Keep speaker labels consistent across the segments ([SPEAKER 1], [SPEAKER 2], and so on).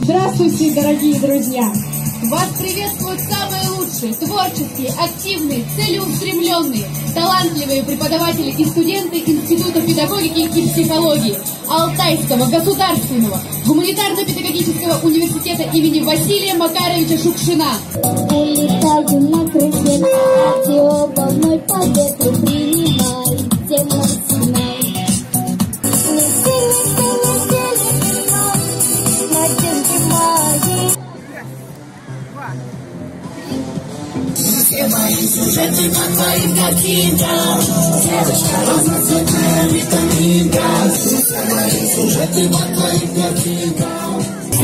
[SPEAKER 1] Здравствуйте, дорогие друзья! Вас приветствуют самые лучшие, творческие, активные, целеустремленные, талантливые преподаватели и студенты Института педагогики и психологии Алтайского государственного гуманитарно-педагогического университета имени Василия Макаровича Шукшина.
[SPEAKER 2] Улетаю на крыше радиоволной по ветру принимайте мой сигнал.
[SPEAKER 3] Все мои сюжеты по твоим картинкам, девочка разноцветная витаминка. Все мои сюжеты по твоим картинкам.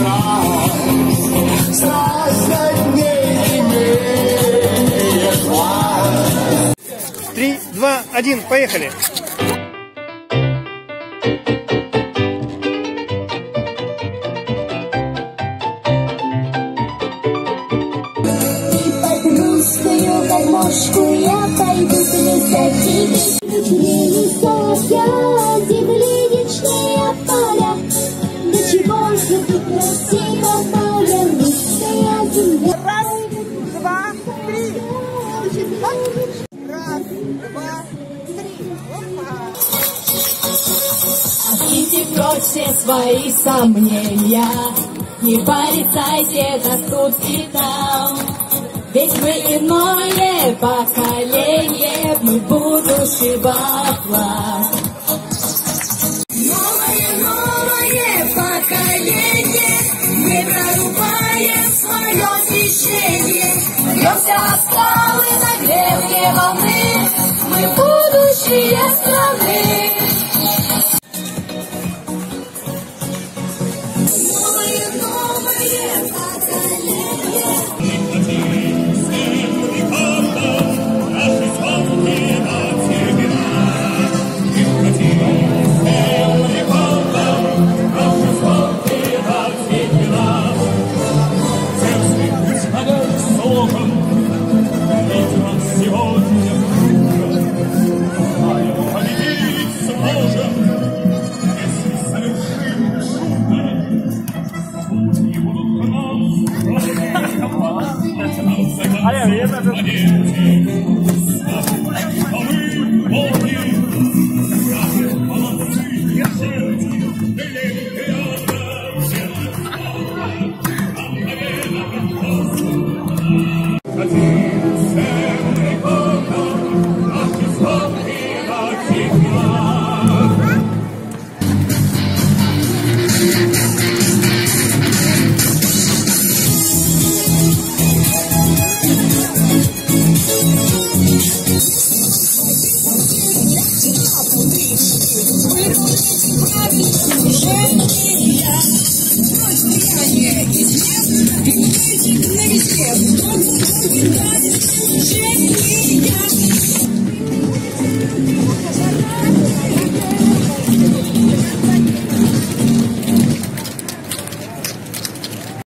[SPEAKER 3] Страсть не имеет власть.
[SPEAKER 4] 3, 2, 1, поехали!
[SPEAKER 2] Гармошку я пойду плясать. Высокая земляничные поля, до чего же ты красиво, моя русская земля.
[SPEAKER 5] Раз, два, три. Раз, два, три.
[SPEAKER 1] Откиньте прочь все свои сомнения, не порицайте нас тут и там. Ведь мы иное поколение, мы будущего флаг.